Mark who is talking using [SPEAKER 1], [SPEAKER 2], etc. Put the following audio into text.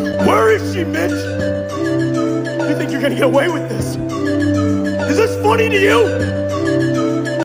[SPEAKER 1] Where is she, Mitch? You think you're gonna get away with this? Is this funny to you?